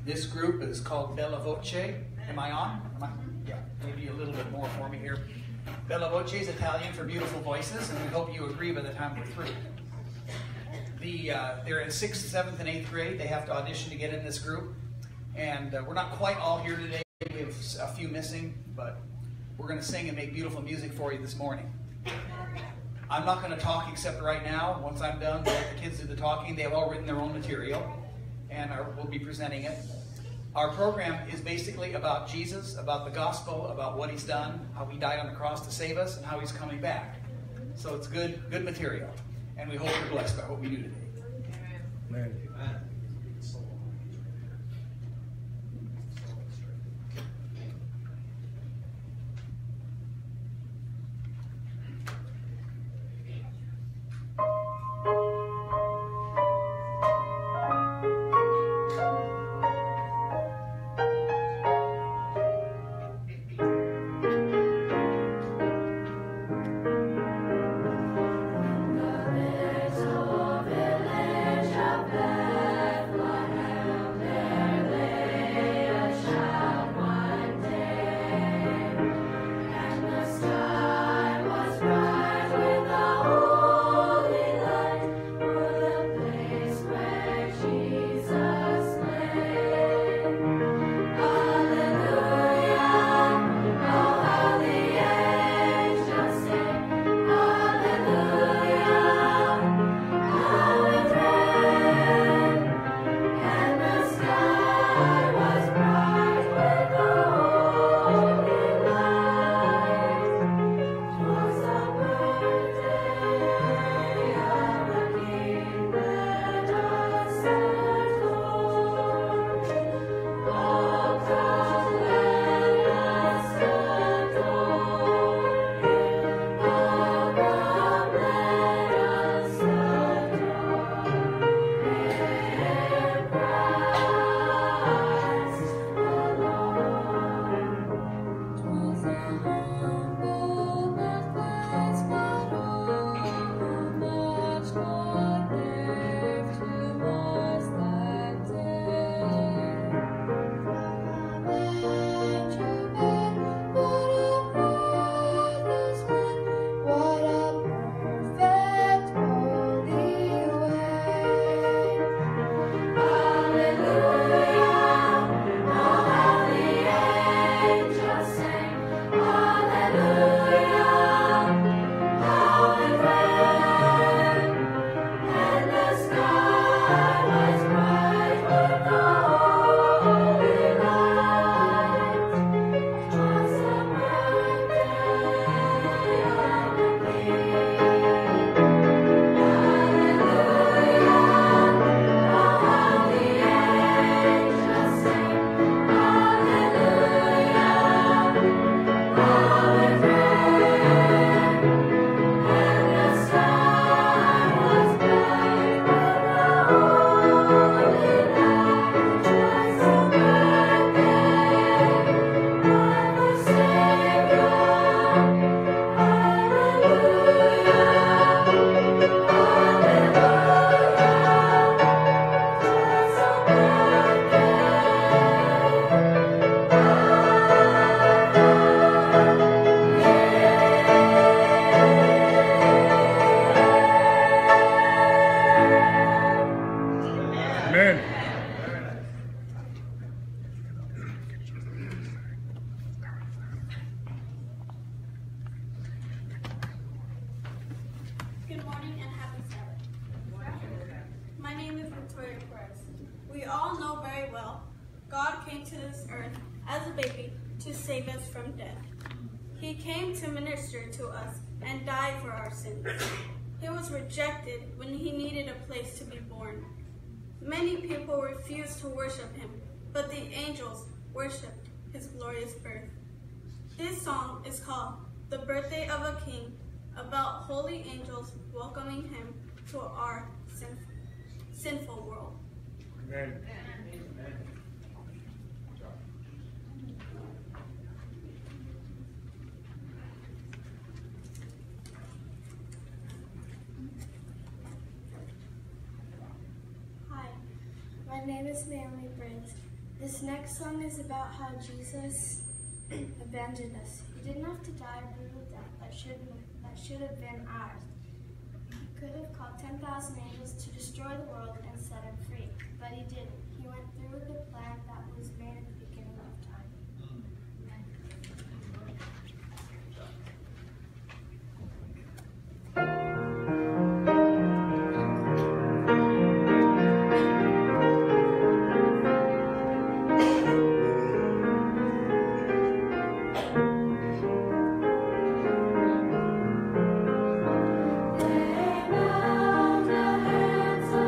This group is called Bella Voce. Am I on? Yeah, maybe a little bit more for me here. Bella Voce is Italian for beautiful voices, and we hope you agree by the time we're through. They're in 6th, 7th, and 8th grade. They have to audition to get in this group. And we're not quite all here today. We have a few missing, but we're going to sing and make beautiful music for you this morning. I'm not going to talk except right now. Once I'm done, we'll let the kids do the talking. They have all written their own material, and we'll be presenting it. Our program is basically about Jesus, about the gospel, about what he's done, how he died on the cross to save us, and how he's coming back. So it's good material. And we hope you're blessed by what we do today. Amen. Amen. Many people refused to worship him, but the angels worshipped his glorious birth. This song is called The Birthday of a King, about holy angels welcoming him to our sinful world. Amen. My name is Naomi Briggs. This next song is about how Jesus abandoned us. He didn't have to die a brutal death that should have been ours. He could have called 10,000 angels to destroy the world and set him free, but he didn't. He went through with the plan that was made at the beginning of time. Lay down the hands of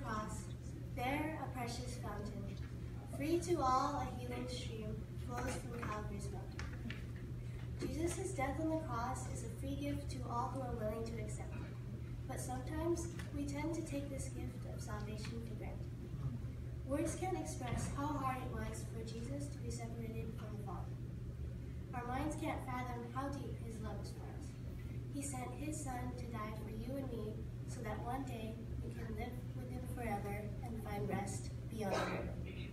cross, there a precious fountain, free to all a healing stream flows from Calvary's mountain. Jesus' death on the cross is a free gift to all who are willing to accept it. But sometimes we tend to take this gift of salvation for granted. Words can't express how hard it was for Jesus to be separated from the Father. Our minds can't fathom how deep his love is for us. He sent his Son to die for you and me so that one day we can live with him forever and find rest beyond the world.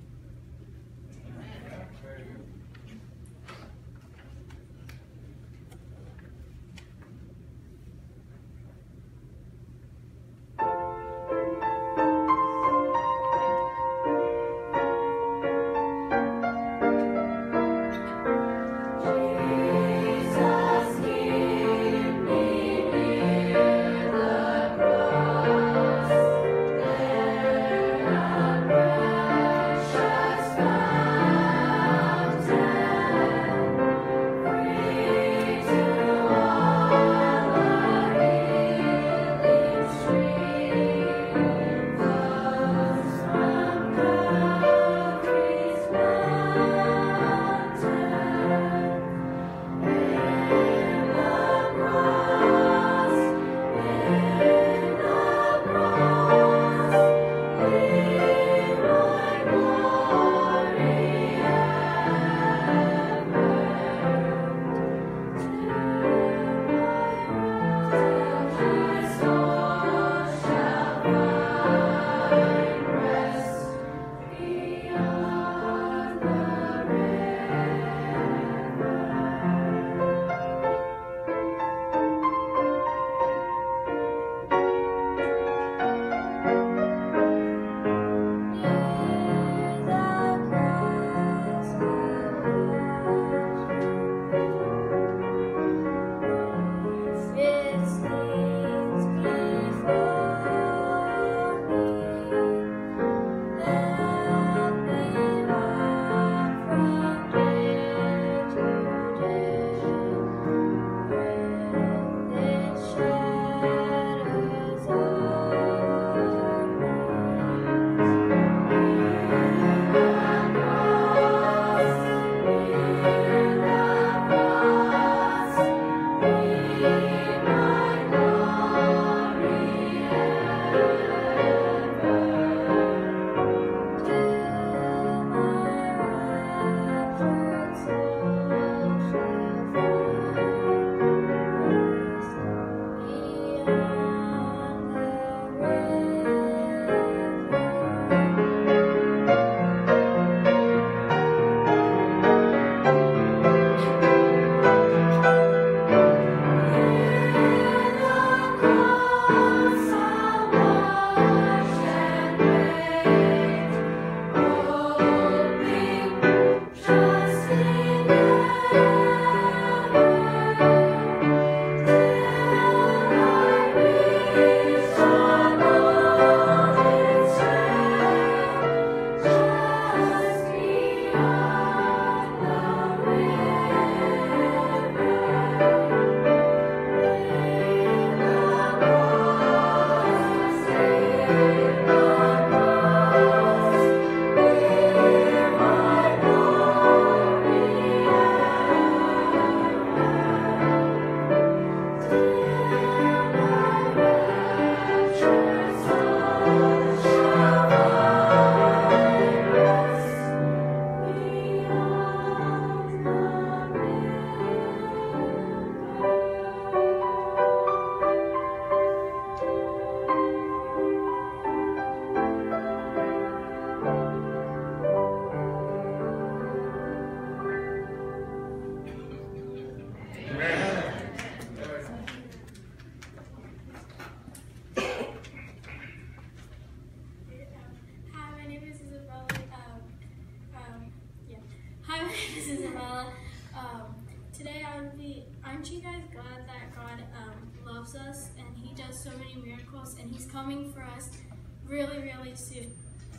Aren't you guys glad that God loves us and He does so many miracles and He's coming for us really, really soon?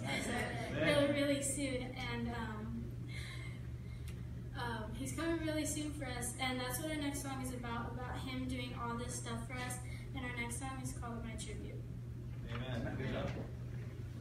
Really soon, and He's coming really soon for us, and that's what our next song is about Him doing all this stuff for us. And our next song is called My Tribute. Amen. Good job.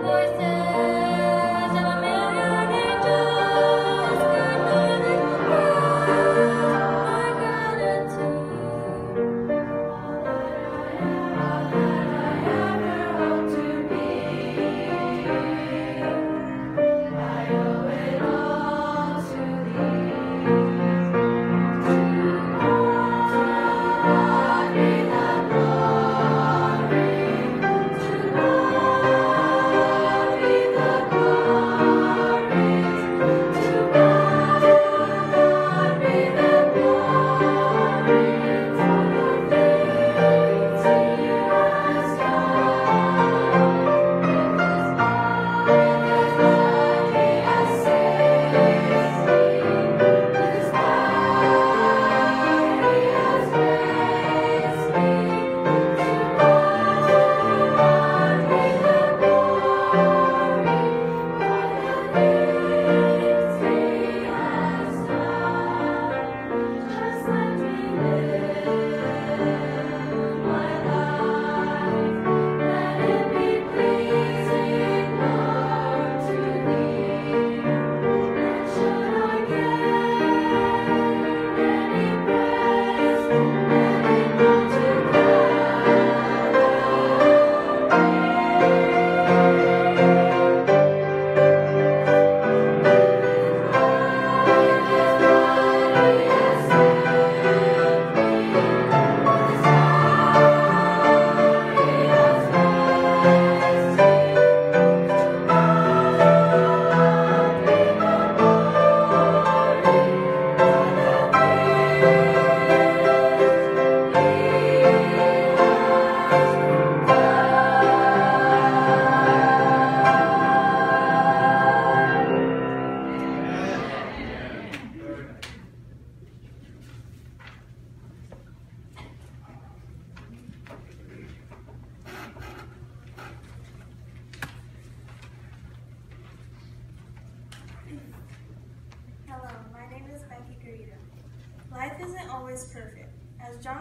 Life isn't always perfect. As John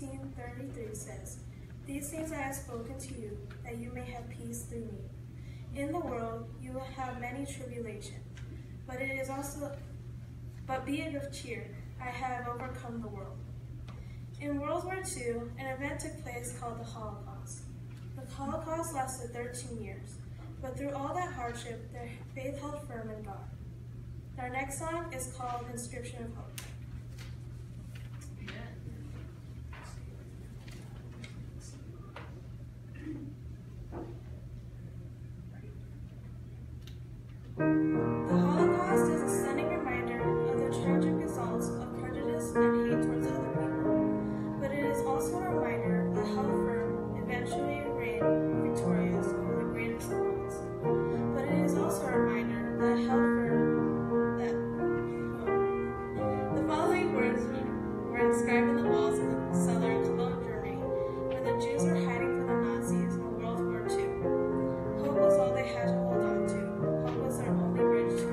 16:33 says, "These things I have spoken to you, that you may have peace through me. In the world you will have many tribulation, but be of cheer, I have overcome the world." In World War II, an event took place called the Holocaust. The Holocaust lasted 13 years, but through all that hardship, their faith held firm in God. Our next song is called Inscription of Hope. The Holocaust is a stunning reminder of the tragic results of prejudice and hate towards other people, but it is also a reminder that held firm eventually reigned victorious over the greatest of loss. But it is also a reminder that held firm that the following words were inscribed on the walls of the cellar in Cologne, Germany, where the Jews were hiding from the Nazis in World War II. Hope was all they had to hold on to. Hope was their only bridge to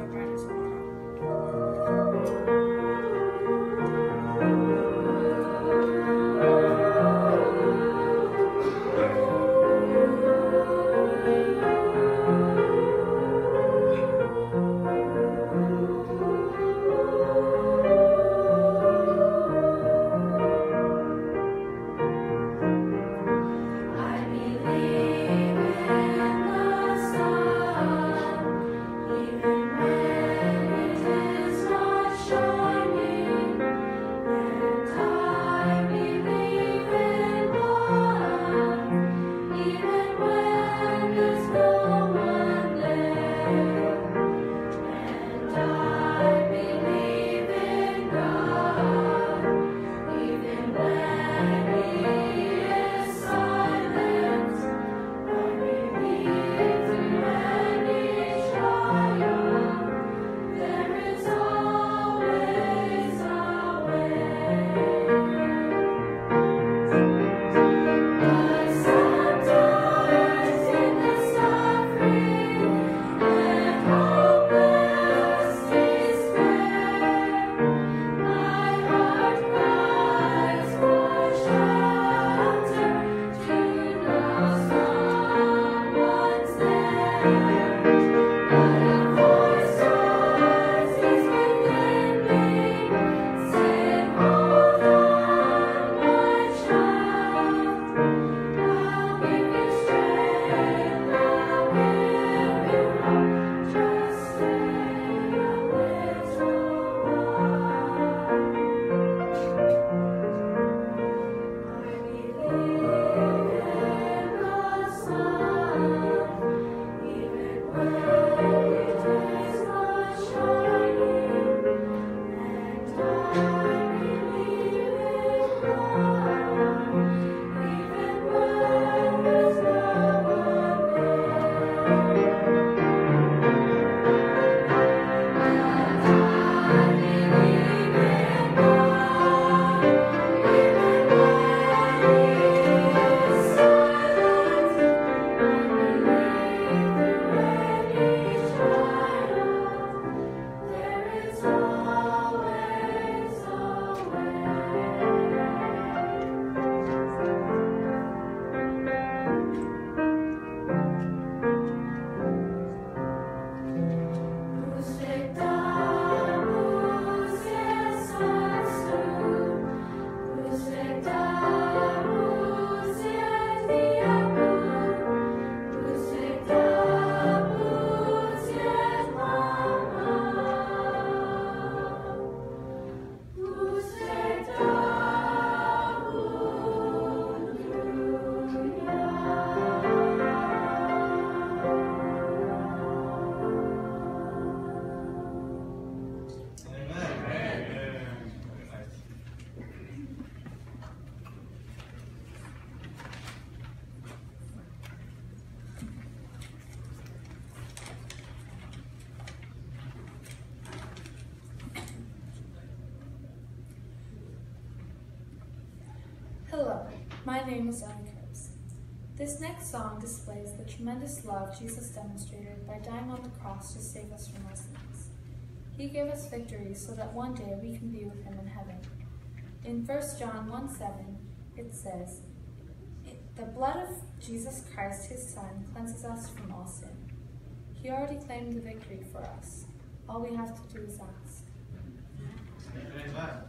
Hello, my name is Ellen Kurtz. This next song displays the tremendous love Jesus demonstrated by dying on the cross to save us from our sins. He gave us victory so that one day we can be with him in heaven. In 1 John 1:7, it says, "The blood of Jesus Christ, his Son, cleanses us from all sin." He already claimed the victory for us. All we have to do is ask. Amen.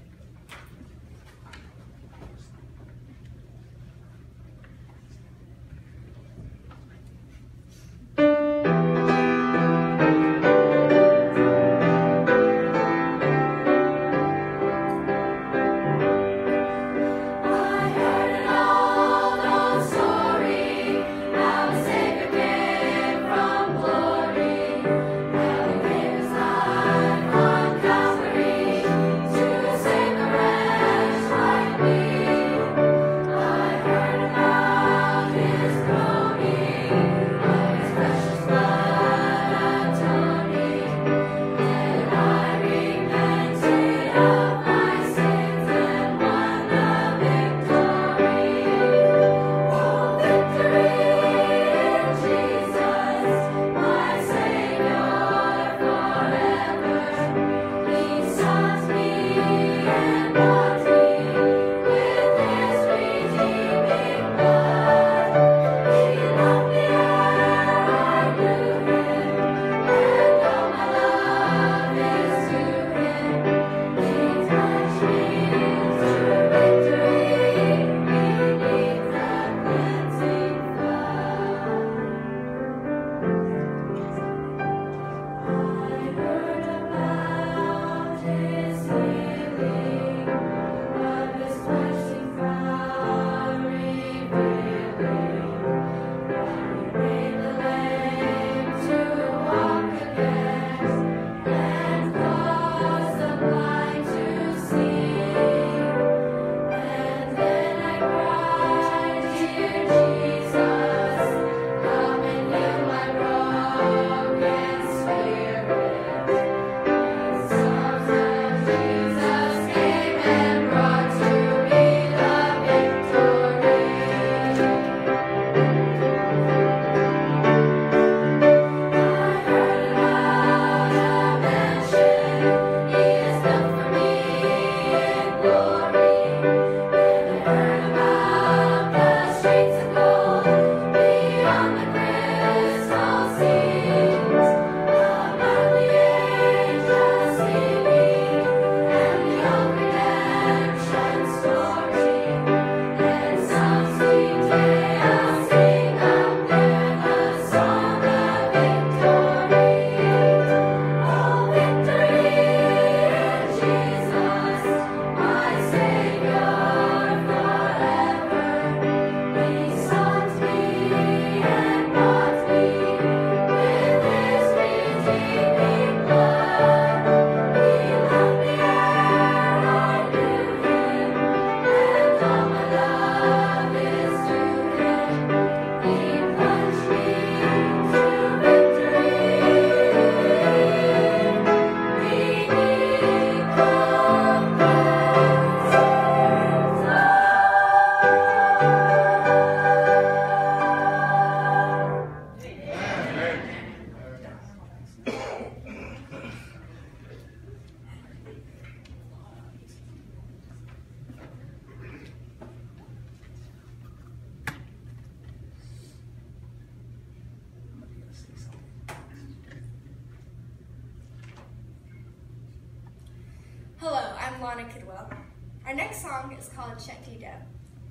Our next song is called Shanty Deb.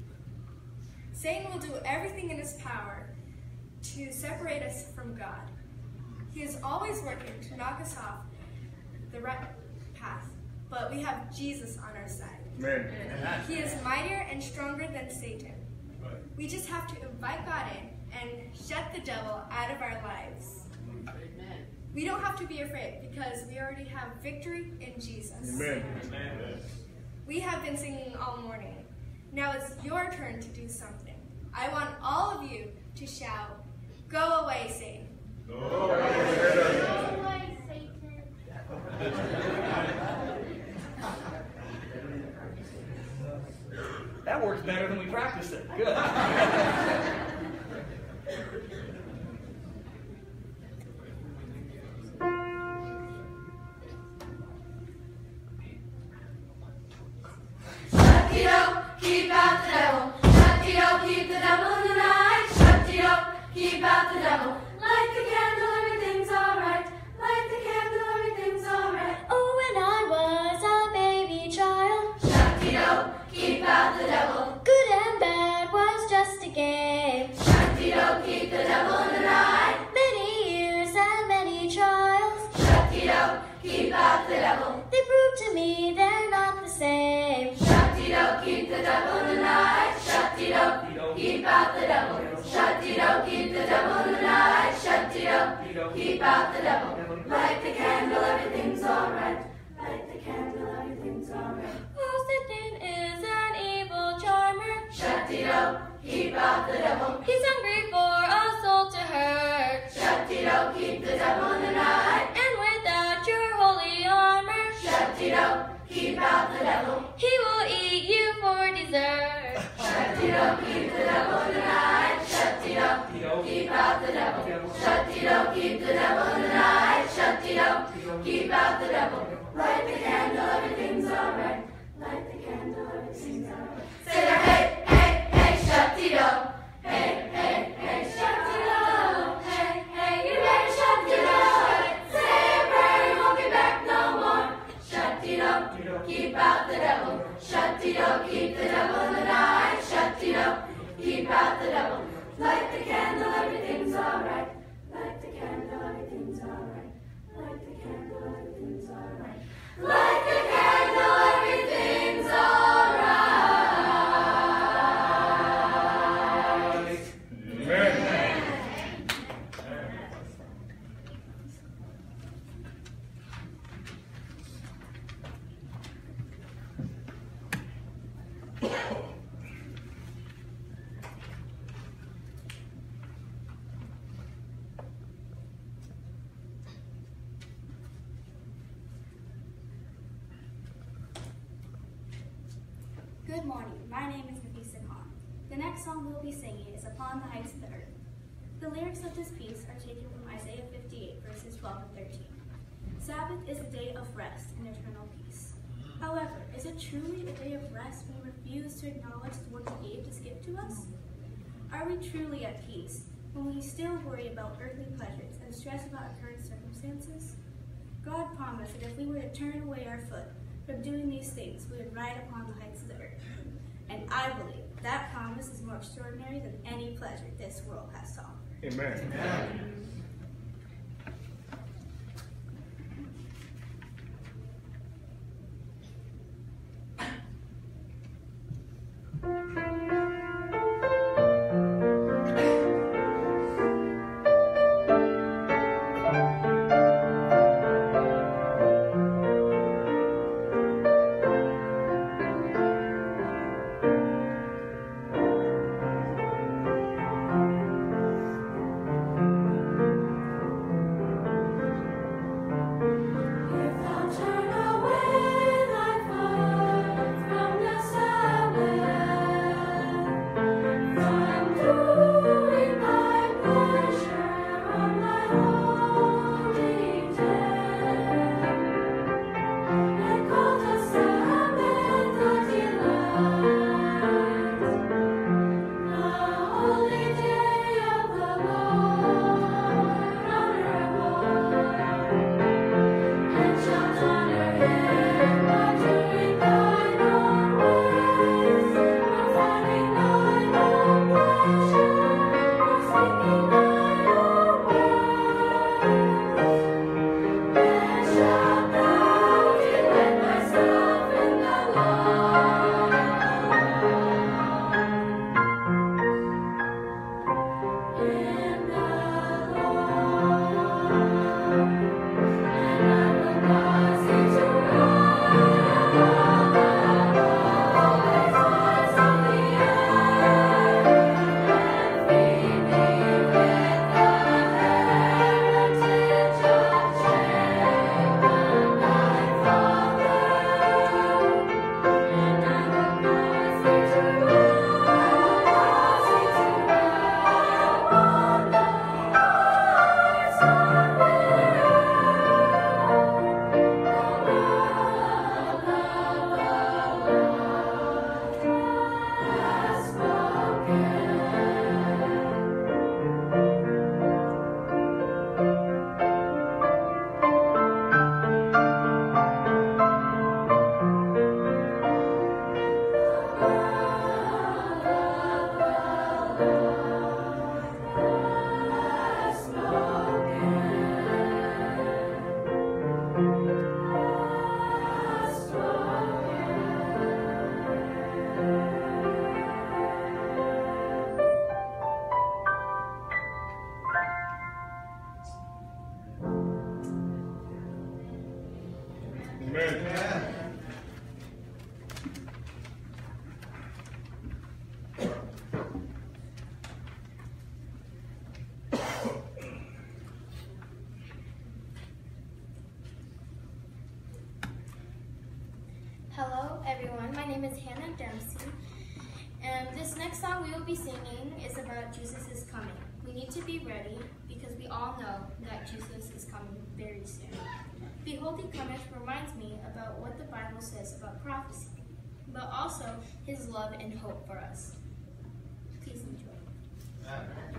Satan will do everything in his power to separate us from God. He is always working to knock us off the right path, but we have Jesus on our side. Amen. He is mightier and stronger than Satan. We just have to invite God in and shut the devil out of our lives. Amen. We don't have to be afraid because we already have victory in Jesus. Amen. Amen. We have been singing all morning. Now it's your turn to do something. I want all of you to shout, "Go away, Satan." Go away, Satan. Go away, Satan. That works out the devil. Light the candle, everything's alright. Light the candle, everything's alright. Oh, Satan is an evil charmer. Shut-de-do, keep out the devil. He's hungry for a soul to hurt. Shut-de-do, keep the devil in the night. And without your holy armor, Shut-de-do, keep out the devil. he will eat you for dessert. Shut-de-do, keep the devil in the night. Shut-de-do, keep out the devil. Shut-de-do, keep the devil in the night. Shut-de-do, keep out the devil. Light the candle, everything's alright. Light the candle, everything's alright. Say there, hey, hey, hey, shut-de-do. Hey, hey, hey, shut-de-do. Hey, hey, you better shut-de-do. Say a prayer, you won't be back no more. Shut-de-do, keep out the devil. Shut-de-do, keep the devil in the night. Shut-de-do, keep out the devil. Light the candle, everything's alright. Light the candle, everything's alright. Light the candle, everything's alright. Light the candle, everything's alright. Amen. Good morning. My name is Nafisa Khan. The next song we'll be singing is Upon the Heights of the Earth. The lyrics of this piece are taken from Isaiah 58, verses 12 and 13. Sabbath is a day of rest and eternal peace. However, is it truly a day of rest when we refuse to acknowledge the work He gave to give to us? Are we truly at peace when we still worry about earthly pleasures and stress about our current circumstances? God promised that if we were to turn away our foot from doing these things, we would ride upon the heights of the earth. And I believe that promise is more extraordinary than any pleasure this world has to offer. Amen. Amen. Hello everyone, my name is Hannah Dempsey, and this next song we will be singing is about Jesus is coming. We need to be ready because we all know that Jesus is coming very soon. Behold, he cometh reminds me about what the Bible says about prophecy, but also his love and hope for us. Please enjoy.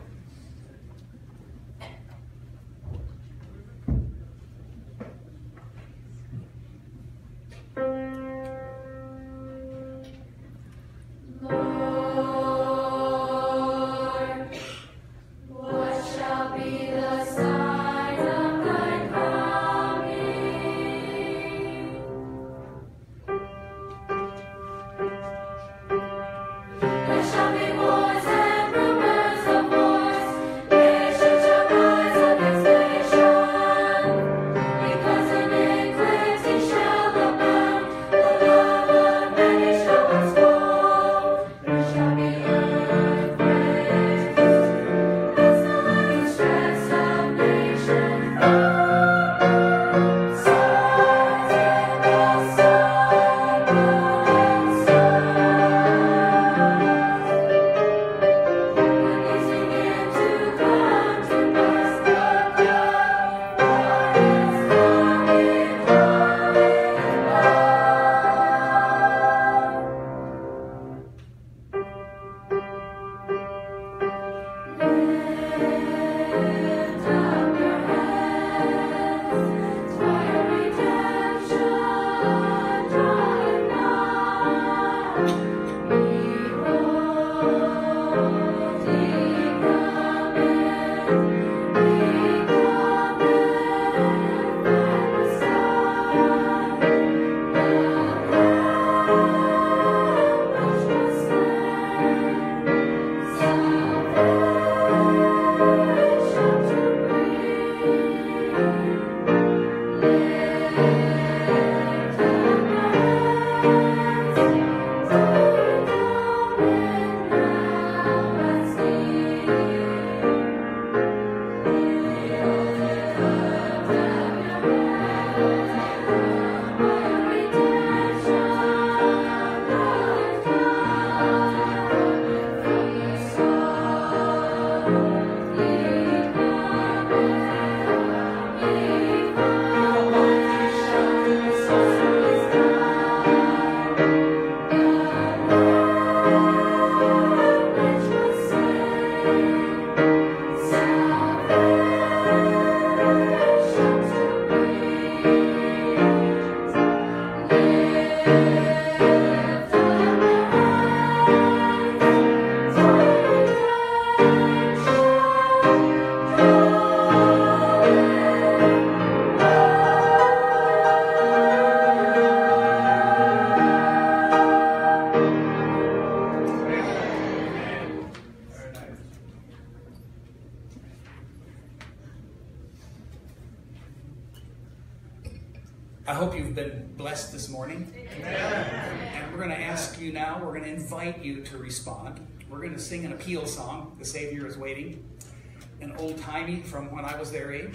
I hope you've been blessed this morning. And we're going to ask you now, we're going to invite you to respond. We're going to sing an appeal song, The Savior is Waiting, an old-timey from when I was their age.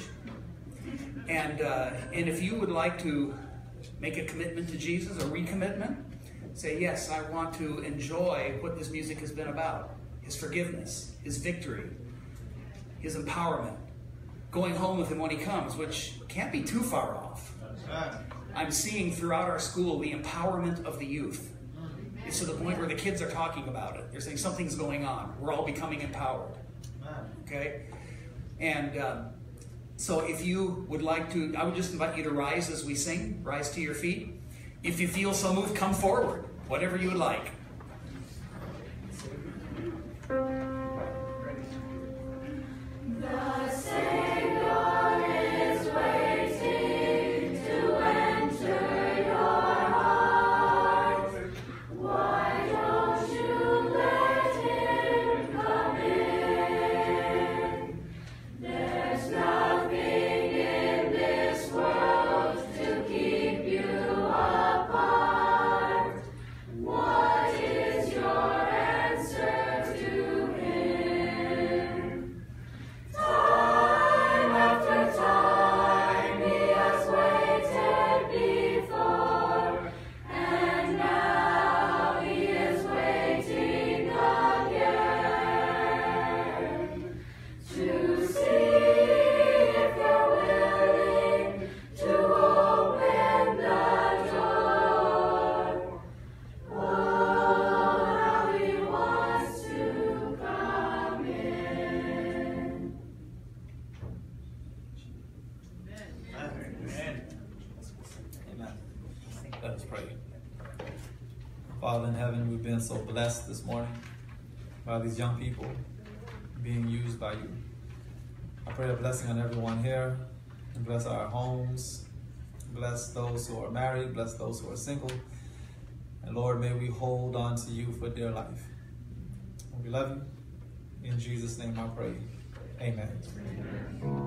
And if you would like to make a commitment to Jesus, a recommitment, say, yes, I want to enjoy what this music has been about. His forgiveness, his victory, his empowerment, going home with him when he comes, which can't be too far off. I'm seeing throughout our school the empowerment of the youth. It's to the point where the kids are talking about it. They're saying something's going on. We're all becoming empowered. Okay? And so if you would like to, I would just invite you to rise as we sing. Rise to your feet. If you feel so moved, come forward. Whatever you would like. The Savior is waiting to enter your heart. Why don't you let him come in? There's nothing in this world to keep you Father in heaven, we've been so blessed this morning by these young people being used by you. I pray a blessing on everyone here, and bless our homes, bless those who are married, bless those who are single, and Lord, may we hold on to you for dear life. We love you. In Jesus' name I pray. Amen.